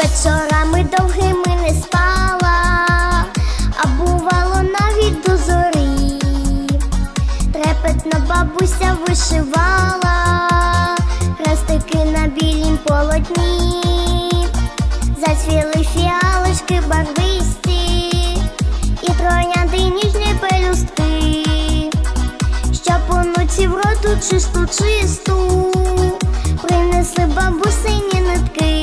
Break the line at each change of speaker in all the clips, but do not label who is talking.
вечорами довгими не спала, а бувало навіть до зорі. Трепетно бабуся вишивала хрестики на білім полотні. Зацвіли фіалочки барвисті і троянди ніжні пелюстки, щоб онуці в роту чисту принесли бабусині нитки.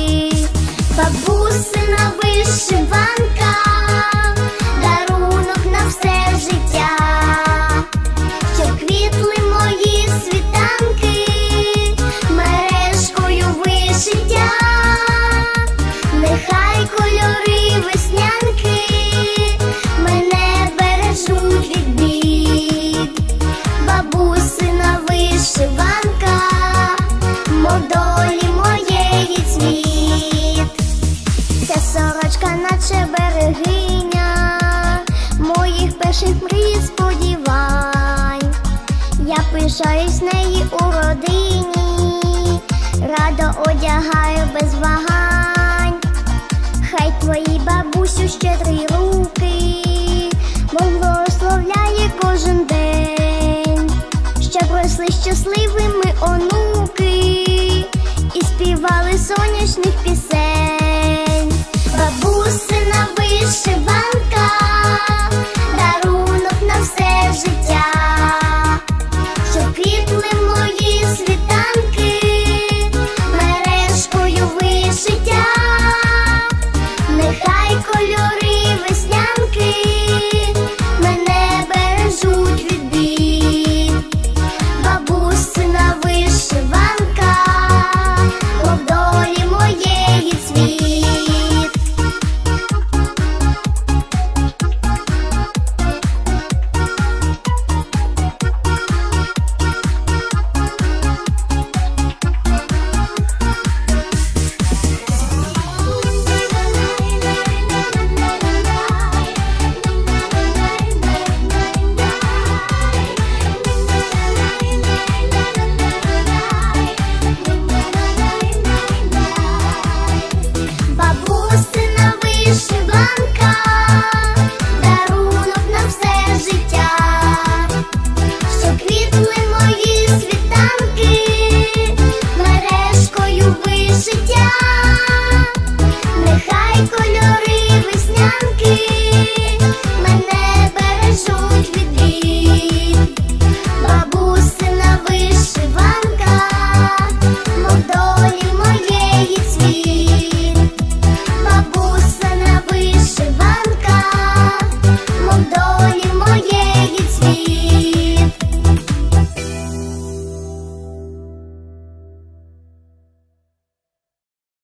Бабусина вишиванка — дарунок на все життя, щоб квітли мої світанки мережкою вишиття. Нехай кольори веснянки мене бережуть від бід. Бабусина вишиванка, мов долі моєї цвіт. Ця сорочка наче берегиня моїх перших мрій і сподівань. Я пишаюсь неї у родині, радо одягаю без вагань. Хай твої, бабусю, щедрі руки мов благословляє кожен день, щоб росли щасливими онуки і співали сонячних пісень. Бабусина вишиванка — дарунок на все життя, щоб квітли мої світанки мережкою вишиття. Нехай кольори веснянки мене бережуть від бід. Бабусина вишиванка, мов долі моєї цвіт. Бабусина вишиванка — дарунок на все життя, щоб квітли мої світанки мережкою вишиття.